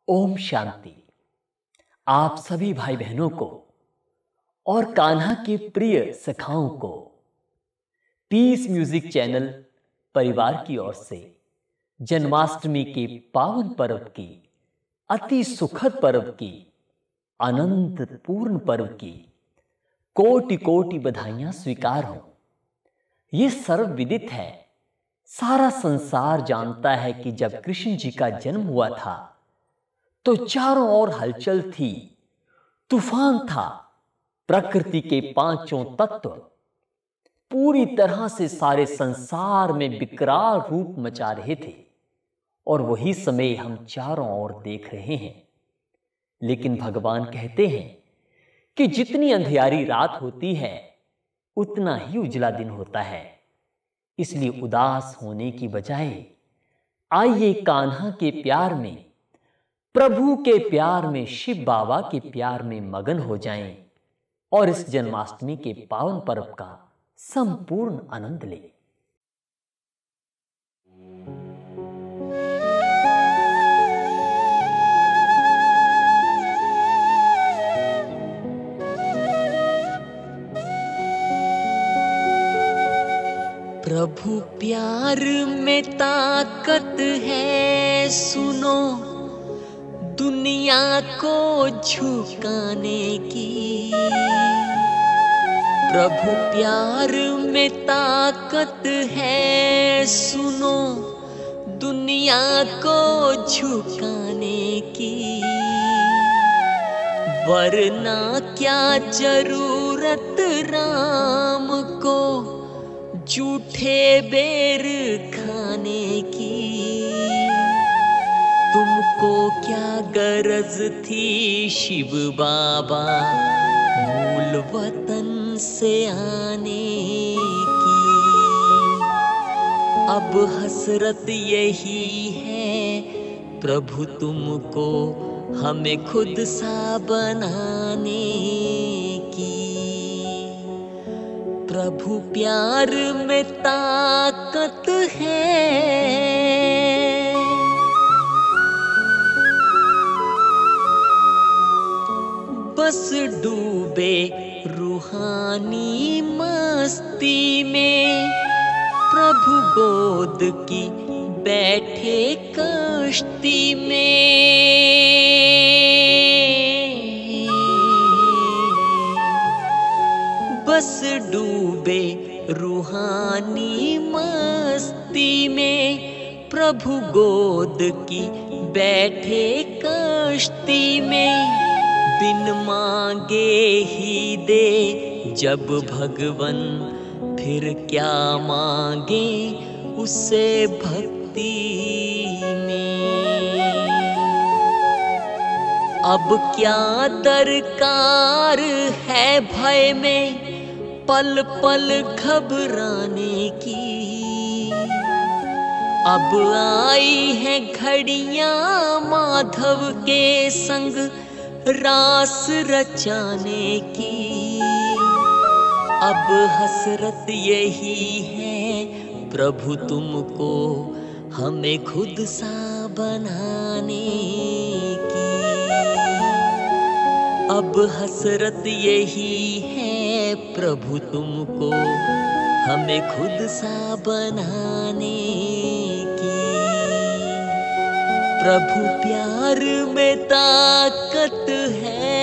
ओम शांति। आप सभी भाई बहनों को और कान्हा के प्रिय सखाओं को पीस म्यूजिक चैनल परिवार की ओर से जन्माष्टमी के पावन पर्व की, अति सुखद पर्व की, अनंत पूर्ण पर्व की कोटि कोटि बधाइयां स्वीकार हों। ये सर्वविदित है, सारा संसार जानता है कि जब कृष्ण जी का जन्म हुआ था तो चारों ओर हलचल थी, तूफान था। प्रकृति के पांचों तत्व पूरी तरह से सारे संसार में विकराल रूप मचा रहे थे और वही समय हम चारों ओर देख रहे हैं। लेकिन भगवान कहते हैं कि जितनी अंधियारी रात होती है उतना ही उजला दिन होता है। इसलिए उदास होने की बजाय आइए कान्हा के प्यार में, प्रभु के प्यार में, शिव बाबा के प्यार में मगन हो जाएं और इस जन्माष्टमी के पावन पर्व का संपूर्ण आनंद लें। प्रभु प्यार में ताकत है, सुनो दुनिया को झुकाने की। प्रभु प्यार में ताकत है, सुनो दुनिया को झुकाने की। वरना क्या जरूरत राम को झूठे बेर खाने की। तुमको क्या गरज थी शिव बाबा मूल वतन से आने की। अब हसरत यही है प्रभु तुमको हमें खुद सा बनाने की। प्रभु प्यार में ताकत है, बस डूबे रूहानी मस्ती में। प्रभु गोद की बैठे कश्ती में। बस डूबे रूहानी मस्ती में। प्रभु गोद की बैठे कश्ती में। बिन मांगे ही दे जब भगवन, फिर क्या मांगे उससे भक्ति में। अब क्या दरकार है भय में पल पल घबराने की। अब आई है घड़ियां माधव के संग रास रचाने की। अब हसरत यही है प्रभु तुमको हमें खुद सा बनाने की। अब हसरत यही है प्रभु तुमको हमें खुद सा बनाने की। प्रभु प्यार में ताकत है,